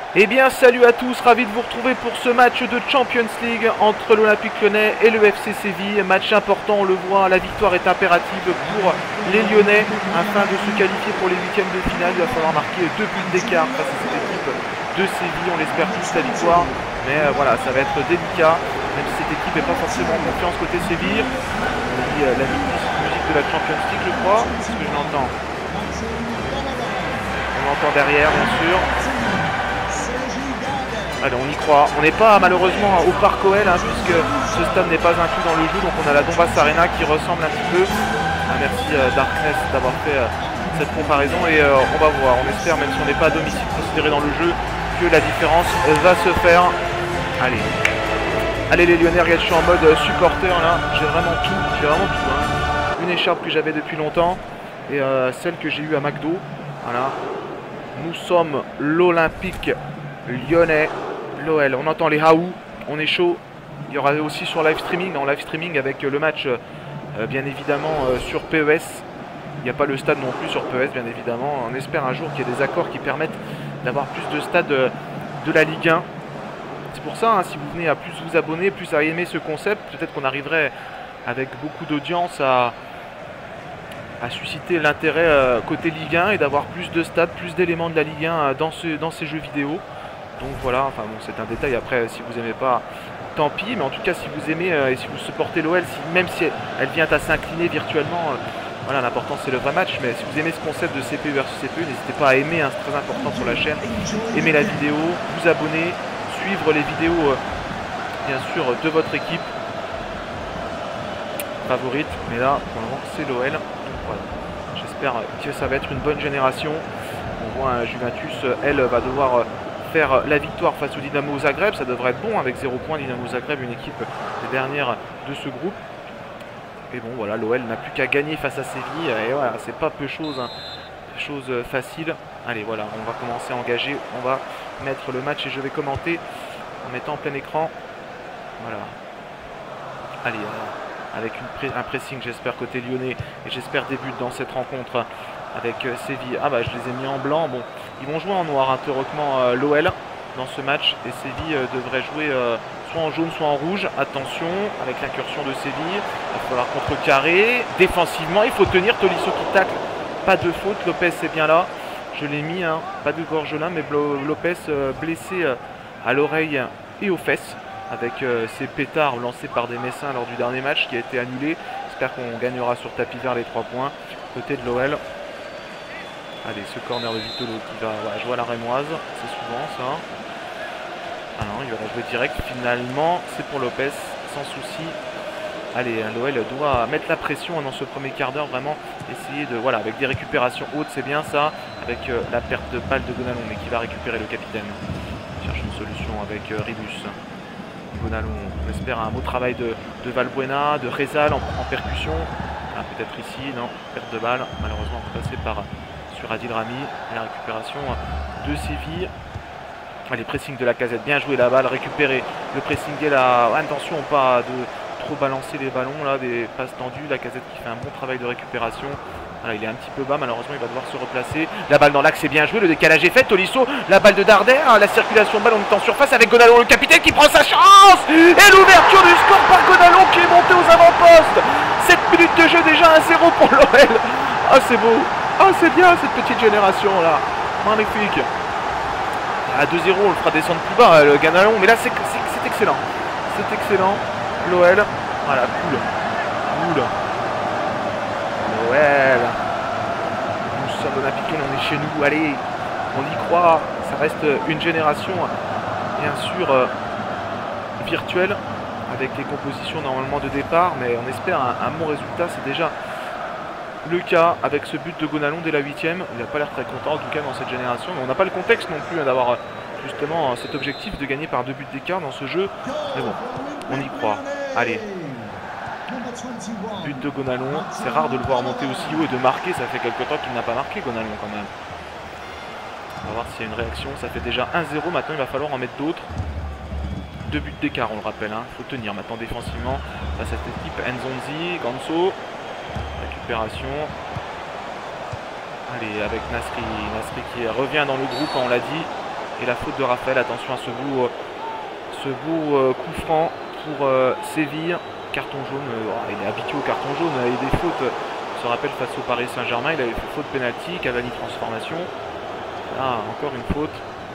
Eh bien salut à tous, ravi de vous retrouver pour ce match de Champions League entre l'Olympique Lyonnais et le FC Séville. Match important, on le voit, la victoire est impérative pour les Lyonnais afin de se qualifier pour les huitièmes de finale. Il va falloir marquer 2 buts d'écart face à cette équipe de Séville. On espère tous la victoire, mais voilà, ça va être délicat, même si cette équipe n'est pas forcément en confiance côté Séville. On dit la musique de la Champions League, je crois, c'est ce que je l'entends. On l'entend derrière, bien sûr. Allez, on y croit. On n'est pas malheureusement au Parc OL, puisque ce stade n'est pas inclus dans le jeu. Donc on a la Donbass Arena qui ressemble un petit peu. Merci Darkness d'avoir fait cette comparaison. Et on va voir. On espère, même si on n'est pas à domicile considéré dans le jeu, que la différence va se faire. Allez. Allez les Lyonnais, regarde, je suis en mode supporter là. J'ai vraiment tout. J'ai vraiment tout. Une écharpe que j'avais depuis longtemps. Et celle que j'ai eue à McDo. Voilà. Nous sommes l'Olympique Lyonnais. L'OL, on entend les Haou, on est chaud. Il y aura aussi sur live streaming, en live streaming avec le match bien évidemment sur PES. Il n'y a pas le stade non plus sur PES bien évidemment. On espère un jour qu'il y ait des accords qui permettent d'avoir plus de stades de la Ligue 1. C'est pour ça, si vous venez à plus vous abonner, plus à aimer ce concept, peut-être qu'on arriverait avec beaucoup d'audience à susciter l'intérêt côté Ligue 1 et d'avoir plus de stades, plus d'éléments de la Ligue 1 dans ces jeux vidéo. Donc voilà, enfin bon, c'est un détail, après si vous aimez pas, tant pis, mais en tout cas si vous aimez et si vous supportez l'OL, même si elle vient à s'incliner virtuellement, voilà, l'important c'est le vrai match, mais si vous aimez ce concept de CPU versus CPU, n'hésitez pas à aimer, c'est très important sur la chaîne, aimer la vidéo, vous abonner, suivre les vidéos bien sûr de votre équipe favorite, mais là pour le moment c'est l'OL, donc voilà, j'espère que ça va être une bonne génération. On voit Juventus, elle va devoir faire la victoire face au Dynamo Zagreb, ça devrait être bon avec 0 points. Dynamo Zagreb, une équipe des dernières de ce groupe. Et bon voilà, l'OL n'a plus qu'à gagner face à Séville. Et voilà, c'est pas peu chose, chose facile. Allez voilà, on va commencer à engager. On va mettre le match et je vais commenter en mettant en plein écran. Voilà. Allez, avec un pressing j'espère côté lyonnais. Et j'espère des buts dans cette rencontre avec Séville. Ah bah je les ai mis en blanc. Bon, ils vont jouer en noir théoriquement l'OL dans ce match. Et Séville devrait jouer soit en jaune soit en rouge. Attention avec l'incursion de Séville. Il va falloir contrecarrer. Défensivement il faut tenir. Tolisso qui tacle. Pas de faute. Lopez est bien là. Je l'ai mis. Pas de gorge là. Mais Lopez blessé à l'oreille et aux fesses. Avec ces pétards lancés par des Messins lors du dernier match qui a été annulé. J'espère qu'on gagnera sur tapis vert les 3 points. Côté de l'OL. Allez, ce corner de Vitolo qui va jouer à la rémoise, c'est souvent ça. Ah non, il va la jouer direct. Finalement, c'est pour Lopez, sans souci. Allez, l'OL doit mettre la pression dans ce premier quart d'heure, vraiment essayer de, voilà, avec des récupérations hautes, c'est bien ça. Avec la perte de balle de Gonalon, mais qui va récupérer le capitaine. Il cherche une solution avec Ribus. Gonalon, on espère un beau travail de Valbuena, de Rezal en percussion. Ah, peut-être ici, non, perte de balle. Malheureusement, on peut passer par sur Adil Rami, et la récupération de Séville. Allez, pressing de la Casette, bien joué la balle, récupéré. Le pressing est là, attention pas de trop balancer les ballons là, des passes tendues. La Casette qui fait un bon travail de récupération. Voilà, il est un petit peu bas, malheureusement il va devoir se replacer. La balle dans l'axe est bien joué, le décalage est fait. Tolisso, la balle de Darder, la circulation de balle, on est en surface avec Gonalon, le capitaine qui prend sa chance. Et l'ouverture du score par Gonalon qui est monté aux avant-postes. 7 minutes de jeu déjà, 1-0 pour l'OL. Ah c'est beau. Ah c'est bien cette petite génération là, magnifique. À 2-0 on le fera descendre plus bas le Gonalon, mais là c'est excellent. C'est excellent, l'OL, voilà, cool. Cool. L'OL. Nous sommes Olympique, on est chez nous, allez, on y croit. Ça reste une génération bien sûr virtuelle, avec les compositions normalement de départ, mais on espère un bon résultat, c'est déjà le cas avec ce but de Gonalon dès la 8e. Il n'a pas l'air très content en tout cas dans cette génération, mais on n'a pas le contexte non plus d'avoir justement cet objectif de gagner par 2 buts d'écart dans ce jeu, mais bon, on y croit. Allez, but de Gonalon, c'est rare de le voir monter aussi haut et de marquer, ça fait quelque temps qu'il n'a pas marqué Gonalon quand même. On va voir s'il y a une réaction, ça fait déjà 1-0, maintenant il va falloir en mettre d'autres. 2 buts d'écart on le rappelle, il faut tenir maintenant défensivement face à cette équipe. Nzonzi, Ganso. Récupération. Allez, avec Nasri qui revient dans le groupe, on l'a dit. Et la faute de Raphaël, attention à ce beau coup franc pour Séville. Carton jaune, il est habitué au carton jaune et des fautes. On se rappelle face au Paris Saint-Germain, il avait fait faute pénalty, Cavani transformation. Là, encore une faute.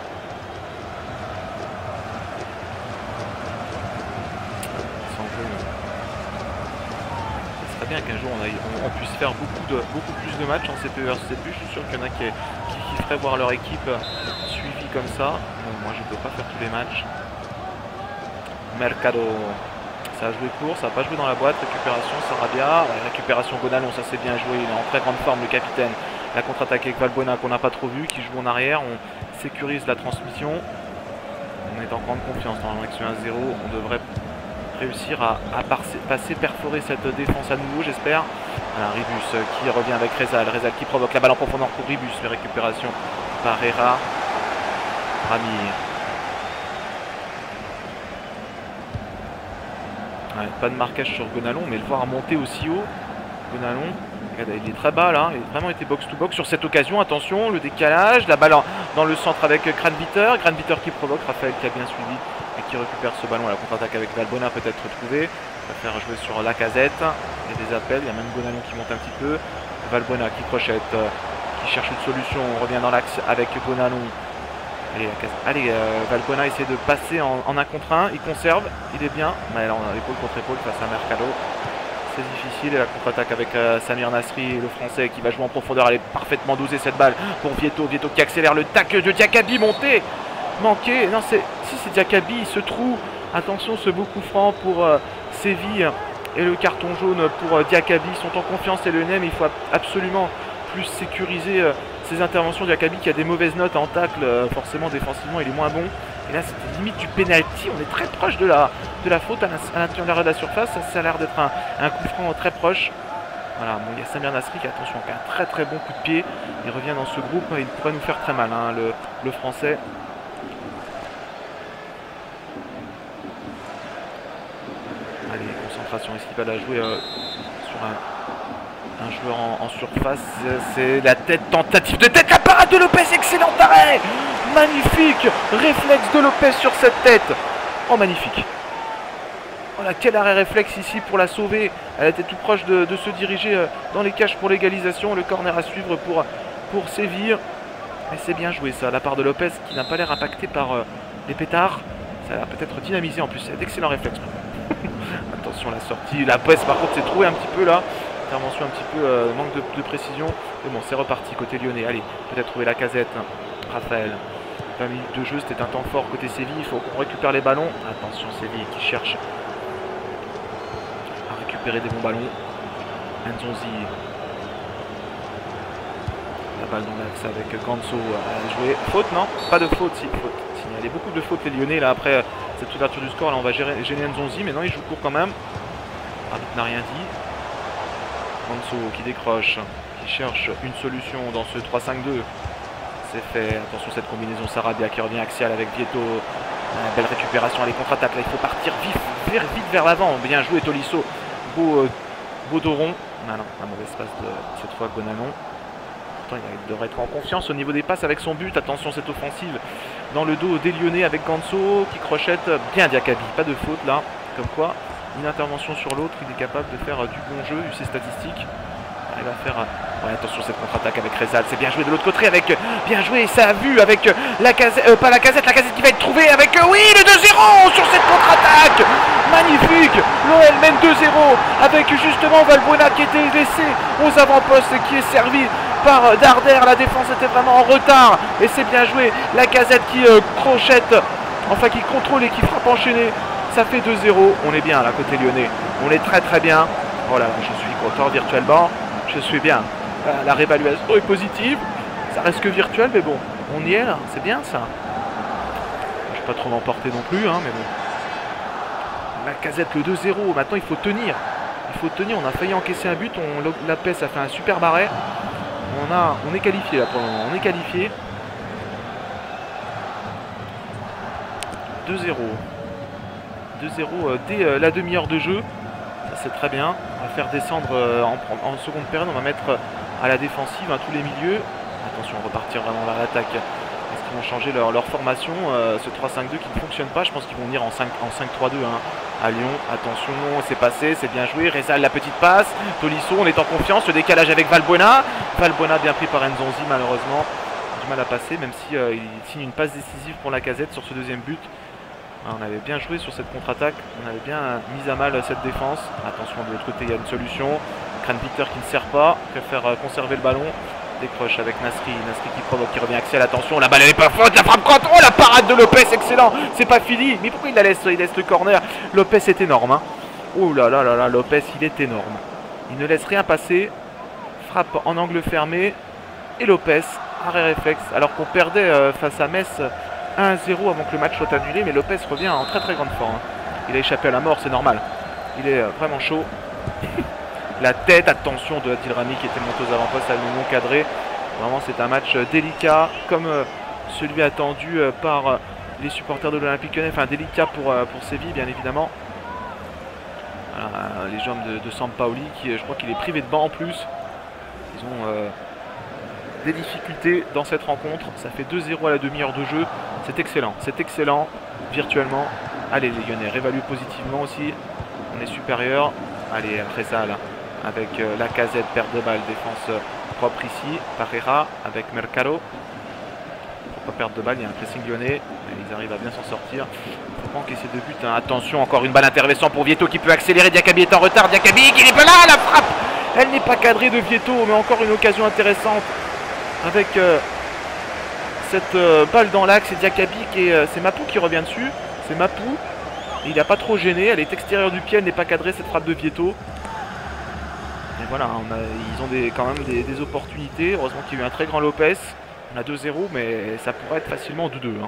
Ce serait bien qu'un jour on puisse faire beaucoup plus de matchs en CPE CP. Je suis sûr qu'il y en a qui feraient voir leur équipe suivie comme ça. Bon, moi je ne peux pas faire tous les matchs. Mercado, ça a joué court, ça n'a pas joué dans la boîte. Récupération Sarabia, récupération Gonalon, ça c'est bien joué. Il est en très grande forme le capitaine. La contre-attaque avec Valbuena qu'on n'a pas trop vu, qui joue en arrière. On sécurise la transmission. On est en grande confiance dans la 1-0. On devrait réussir à passer, perforer cette défense à nouveau, j'espère. Voilà, Ribus qui revient avec Rezal. Rezal qui provoque la balle en profondeur pour Ribus. Mais récupération par Herrera. Rami. Ouais, pas de marquage sur Gonalon, mais le voir monter aussi haut. Gonalon, il est très bas là, il a vraiment été box-to-box sur cette occasion. Attention, le décalage, la balle dans le centre avec Granviter. Granviter qui provoque, Raphaël qui a bien suivi et qui récupère ce ballon à la contre-attaque avec Valbuena peut-être retrouvé. Il va faire jouer sur Lacazette. Il y a des appels, il y a même Gonalon qui monte un petit peu. Valbuena qui crochette, qui cherche une solution. On revient dans l'axe avec Gonalon. Allez, Valbuena essaie de passer en 1 contre 1, il conserve, il est bien, mais là on a épaule contre épaule face à Mercado. C'est difficile et la contre-attaque avec Samir Nasri, le français qui va jouer en profondeur. Elle est parfaitement dosée cette balle pour Vieto. Vieto qui accélère le tac de Diakabi monté. Manqué. Non, si c'est Diakabi, ce trou. Attention, ce beau coup franc pour Séville et le carton jaune pour Diakabi. Ils sont en confiance et le NEM, il faut absolument plus sécuriser ses interventions. Diakabi qui a des mauvaises notes en tacle, forcément défensivement il est moins bon. Et là c'était limite du penalty, on est très proche de la faute à l'intérieur de la surface. Ça a l'air d'être un coup franc très proche. Voilà, bon, il y a Samir Nasri qui, attention, qui a un très très bon coup de pied. Il revient dans ce groupe, il pourrait nous faire très mal, hein, le français. Allez, concentration, est-ce qu'il va la jouer sur un joueur en surface? C'est la tête, tentative de tête, la parade de Lopez, excellent arrêt. Magnifique réflexe de Lopez sur cette tête. Oh, magnifique. Voilà, quel arrêt réflexe ici pour la sauver. Elle était tout proche de se diriger dans les cages pour l'égalisation. Le corner à suivre pour Séville. Mais c'est bien joué ça, la part de Lopez qui n'a pas l'air impacté par les pétards. Ça a peut-être dynamisé en plus, c'est d'excellents réflexes. Attention la sortie, la Lopez par contre s'est trouvé un petit peu là. Intervention un petit peu, manque de précision. Mais bon, c'est reparti côté lyonnais. Allez, peut-être trouver la casette. Raphaël. 20 minutes de jeu, c'était un temps fort côté Séville. Il faut qu'on récupère les ballons. Attention Séville qui cherche à récupérer des bons ballons. Nzonzi. La balle dans l'axe avec Ganso à jouer. Faute, non? Pas de faute, si, faute. Il y a beaucoup de fautes les lyonnais là après cette ouverture du score. Là on va gêner Nzonzi, mais non, il joue court quand même. L'arbitre n'a rien dit. Ganso qui décroche, qui cherche une solution dans ce 3-5-2. C'est fait. Attention cette combinaison Sarabia qui revient axial avec Vieto. Belle récupération, allez contre-attaque. Là il faut partir vite vers l'avant. Bien joué Tolisso. Beau Doron. Non, un mauvais espace de cette fois Gonalon. Pourtant il devrait être en confiance au niveau des passes avec son but. Attention cette offensive dans le dos des Lyonnais avec Ganso qui crochette bien Diakabi. Pas de faute là. Comme quoi, une intervention sur l'autre, il est capable de faire du bon jeu, ses statistiques. Il va faire... Ouais, attention cette contre-attaque avec Rezal, c'est bien joué de l'autre côté avec... Bien joué, ça a vu avec la casette, pas la casette qui va être trouvée avec... oui, le 2-0 sur cette contre-attaque. Magnifique. L'OL mène 2-0 avec justement Valbuena qui était laissé aux avant-postes et qui est servi par Darder. La défense était vraiment en retard et c'est bien joué. La casette qui crochette, enfin qui contrôle et qui frappe enchaîné. Ça fait 2-0, on est bien là côté lyonnais, on est très très bien. Oh là là, je suis content virtuellement, je suis bien. La réévaluation est positive, ça reste que virtuel, mais bon, on y est là, c'est bien ça. Je ne vais pas trop m'emporter non plus, hein, mais bon. La casette le 2-0, maintenant il faut tenir. Il faut tenir, on a failli encaisser un but, la PES a fait un super arrêt. On est qualifié là pour le moment, on est qualifié. 2-0. 2-0 dès la demi-heure de jeu, ça c'est très bien. On va faire descendre en seconde période, on va mettre à la défensive tous les milieux. Attention, repartir vraiment vers l'attaque. Est-ce qu'il vont changer leur formation, ce 3-5-2 qui ne fonctionne pas. Je pense qu'ils vont venir en 5-3-2 hein, à Lyon. Attention, c'est passé, c'est bien joué. Rezal, la petite passe. Tolisso, on est en confiance. Le décalage avec Valbuena. Valbuena bien pris par Nzonzi, malheureusement. Du mal à passer, même si il signe une passe décisive pour Lacazette sur ce deuxième but. On avait bien joué sur cette contre-attaque. On avait bien mis à mal cette défense. Attention, de l'autre côté, il y a une solution. Kranviter qui ne sert pas, préfère conserver le ballon. Décroche avec Nasri. Nasri qui provoque, qui revient Axial. Attention, la balle elle n'est pas faute. La frappe contre. Oh, la parade de Lopez, excellent. C'est pas fini. Mais pourquoi il la laisse? Il laisse le corner. Lopez est énorme. Hein. Oh là là là là, Lopez, il est énorme. Il ne laisse rien passer. Frappe en angle fermé. Et Lopez, arrêt réflexe. Alors qu'on perdait face à Metz 1-0 avant que le match soit annulé. Mais Lopez revient en très très grande forme. Il a échappé à la mort, c'est normal. Il est vraiment chaud. La tête, attention de Adil Rami qui était monté aux avant-postes à non cadré. Vraiment, c'est un match délicat, comme celui attendu par les supporters de l'Olympique Lyonnais. Enfin, délicat pour Séville, bien évidemment. Voilà, les jambes de Sampaoli, qui, je crois qu'il est privé de banc en plus. Ils ont des difficultés dans cette rencontre. Ça fait 2-0 à la demi-heure de jeu. C'est excellent, virtuellement. Allez, les Lyonnais réévaluent positivement aussi. On est supérieur. Allez, Rezal avec Lacazette, perte de balle, défense propre ici. Parera avec Mercado. Faut pas perdre de balle, il y a un pressing lyonnais. Ils arrivent à bien s'en sortir. Faut pas encaisser de but. Hein. Attention, encore une balle intéressante pour Vieto qui peut accélérer. Diakabi est en retard. Diakabi qui n'est pas là. La frappe, elle n'est pas cadrée de Vieto, mais encore une occasion intéressante avec cette balle dans l'axe. Et Diakabi qui est, c'est Mapou qui revient dessus. C'est Mapou. Il n'a pas trop gêné. Elle est extérieure du pied. Elle n'est pas cadrée cette frappe de Vieto. Et voilà, ils ont quand même des opportunités. Heureusement qu'il y a eu un très grand Lopez. On a 2-0, mais ça pourrait être facilement 2-2. Hein.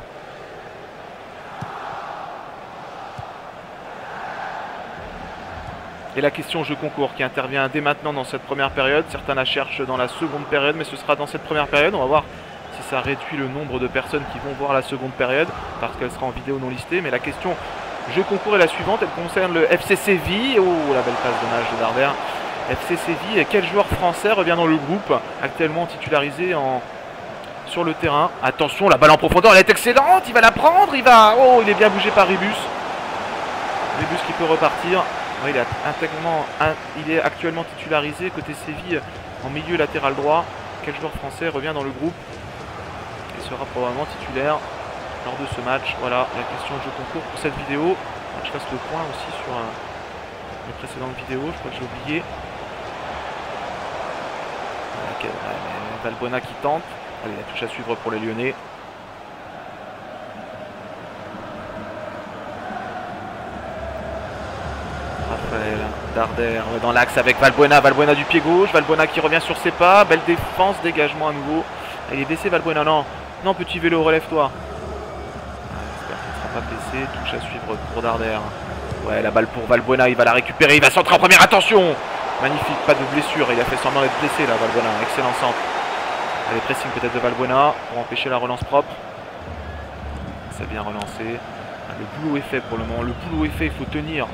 Et la question jeu concours qui intervient dès maintenant dans cette première période. Certains la cherchent dans la seconde période, mais ce sera dans cette première période. On va voir si ça réduit le nombre de personnes qui vont voir la seconde période, parce qu'elle sera en vidéo non listée. Mais la question jeu concours est la suivante. Elle concerne le FC Séville. Oh, la belle passe dommage de Darder. FC Séville, quel joueur français revient dans le groupe, actuellement titularisé sur le terrain. Attention, la balle en profondeur, elle est excellente, il va la prendre, oh, il est bien bougé par Ribus. Ribus qui peut repartir. Ouais, il est actuellement titularisé côté Séville en milieu latéral droit. Quel joueur français revient dans le groupe et sera probablement titulaire lors de ce match? Voilà la question jeu concours pour cette vidéo. Je fasse le point aussi sur les précédentes vidéos, je crois que j'ai oublié. Valbuena qui tente. Allez, la touche à suivre pour les Lyonnais. Raphaël Darder dans l'axe avec Valbuena. Valbuena du pied gauche. Valbuena qui revient sur ses pas. Belle défense, dégagement à nouveau. Il est blessé Valbuena, non. Non, petit vélo, relève-toi. J'espère qu'il ne sera pas blessé. Touche à suivre pour Darder. Ouais, la balle pour Valbuena, il va la récupérer. Il va centrer en première, attention. Magnifique, pas de blessure, il a fait semblant d'être blessé là, Valbuena, excellent centre. Allez, pressing peut-être de Valbuena pour empêcher la relance propre. C'est bien relancé. Le boulot est fait pour le moment, le boulot est fait, il faut tenir.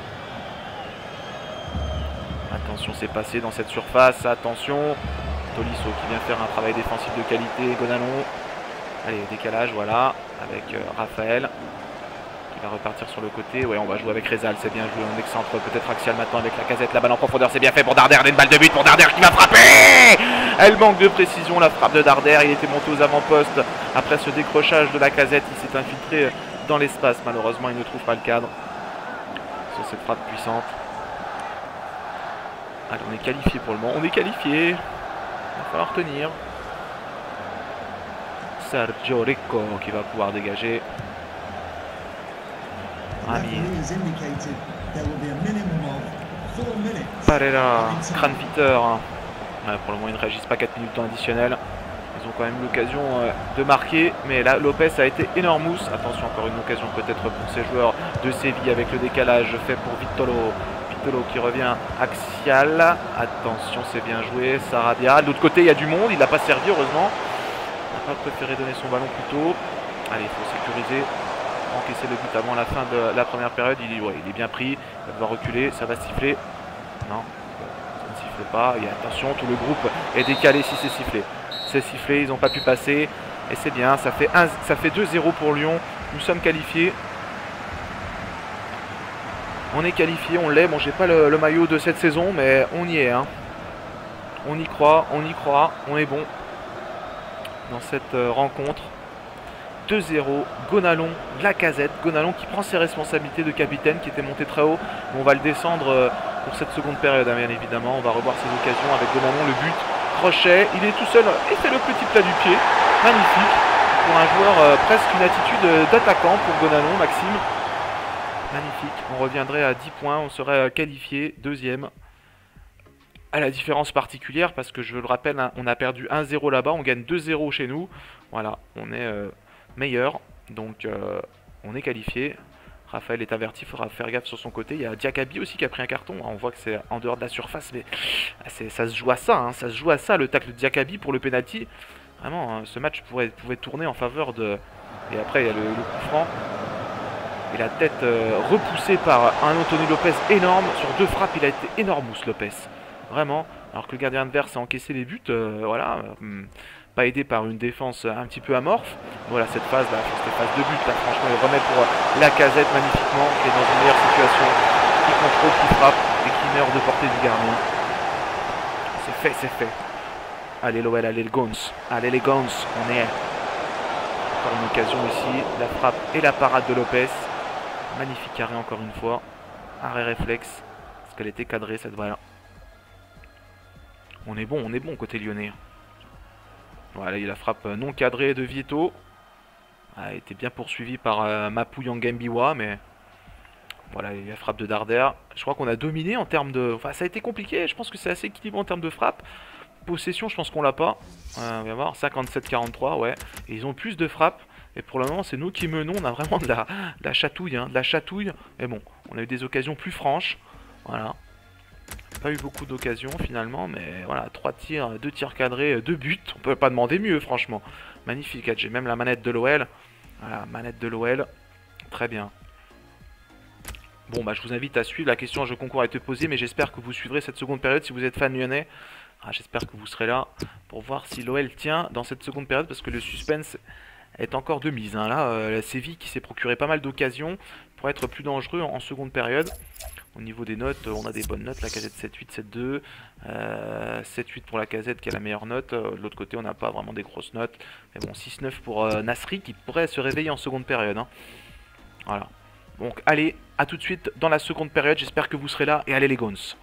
Attention, c'est passé dans cette surface, attention. Tolisso qui vient faire un travail défensif de qualité, Gonalon. Allez, décalage, voilà, avec Raphaël. Va repartir sur le côté, ouais, on va jouer avec Rezal, c'est bien joué, on excentre peut-être Axial maintenant avec Lacazette, la balle en profondeur, c'est bien fait pour Darder, une balle de but pour Darder qui va frapper. Elle manque de précision, la frappe de Darder, il était monté aux avant-postes après ce décrochage de Lacazette, il s'est infiltré dans l'espace, malheureusement il ne trouve pas le cadre sur cette frappe puissante. Allez, on est qualifié pour le moment, on est qualifié, il va falloir tenir. Sergio Rico qui va pouvoir dégager. Rami. Parera, Kranviter. Ouais, pour le moment, ils ne réagissent pas 4 minutes de temps additionnel. Ils ont quand même l'occasion de marquer. Mais là, Lopez a été énormous. Attention, encore une occasion peut-être pour ces joueurs de Séville avec le décalage fait pour Vitolo. Vitolo qui revient axial. Attention, c'est bien joué. Sarabia. De l'autre côté, il y a du monde. Il n'a pas servi, heureusement. Il n'a pas préféré donner son ballon plus tôt. Allez, il faut sécuriser. Encaisser le but avant la fin de la première période, il est bien pris, il va devoir reculer, ça va siffler. Non, ça ne siffle pas, et attention, tout le groupe est décalé si c'est sifflé. C'est sifflé, ils n'ont pas pu passer. Et c'est bien, ça fait 2-0 pour Lyon. Nous sommes qualifiés. On est qualifié, on l'est. Bon, j'ai pas le maillot de cette saison, mais on y est. Hein. On y croit, on est bon dans cette rencontre. 2-0, Gonalon, Lacazette. Gonalon qui prend ses responsabilités de capitaine, qui était monté très haut. On va le descendre pour cette seconde période, hein, bien évidemment. On va revoir ses occasions avec Gonalon, le but. Crochet, il est tout seul et fait le petit plat du pied. Magnifique. Pour un joueur, presque une attitude d'attaquant pour Gonalon, Maxime. Magnifique. On reviendrait à 10 points, on serait qualifié, deuxième. À la différence particulière, parce que je le rappelle, hein, on a perdu 1-0 là-bas, on gagne 2-0 chez nous. Voilà, on est meilleur, donc on est qualifié. Raphaël est averti, il faudra faire gaffe sur son côté. Il y a Diakaby aussi qui a pris un carton. On voit que c'est en dehors de la surface, mais ça se joue à ça. Hein, ça se joue à ça, le tacle de Diakaby pour le penalty. Vraiment, hein, ce match pouvait tourner en faveur de... Et après, il y a le coup franc. Et la tête repoussée par un Anthony Lopez énorme. Sur 2 frappes, il a été énormous, Lopez. Vraiment. Alors que le gardien adverse a encaissé les buts. Voilà. Pas aidé par une défense un petit peu amorphe. Voilà cette phase là, cette phase de but là, franchement il remet pour Lacazette magnifiquement, qui est dans une meilleure situation, qui contrôle, qui frappe et qui meurt de portée du gardien. C'est fait, c'est fait. Allez l'OL, allez le Gons, allez les Gons, on est. Encore une occasion ici, la frappe et la parade de Lopez. Magnifique arrêt encore une fois. Arrêt réflexe, parce qu'elle était cadrée cette balle. On est bon côté lyonnais. Voilà, il y a la frappe non cadrée de Vieto. Elle était bien poursuivie par Mapou Yangambiwa, mais voilà, il y a la frappe de Darder. Je crois qu'on a dominé en termes de... Enfin, ça a été compliqué, je pense que c'est assez équilibré en termes de frappe. Possession, je pense qu'on l'a pas. On va voir, 57-43, ouais. Et ils ont plus de frappes. Et pour le moment, c'est nous qui menons. On a vraiment de la chatouille, hein, de la chatouille. Mais bon, on a eu des occasions plus franches. Voilà. Pas eu beaucoup d'occasions finalement, mais voilà, 3 tirs, 2 tirs cadrés, 2 buts. On peut pas demander mieux, franchement. Magnifique, j'ai même la manette de l'OL. Voilà, manette de l'OL. Très bien. Bon, bah je vous invite à suivre. La question jeu concours a été posée, mais j'espère que vous suivrez cette seconde période si vous êtes fan lyonnais. J'espère que vous serez là pour voir si l'OL tient dans cette seconde période, parce que le suspense est encore de mise. Hein. Là, la Séville qui s'est procuré pas mal d'occasions pour être plus dangereux en seconde période. Au niveau des notes, on a des bonnes notes. La Lacazette 7-8, 7-2. 7-8 pour la Lacazette qui a la meilleure note. De l'autre côté, on n'a pas vraiment des grosses notes. Mais bon, 6-9 pour Nasri qui pourrait se réveiller en seconde période. Hein. Voilà. Donc allez, à tout de suite dans la seconde période. J'espère que vous serez là. Et allez les Gons.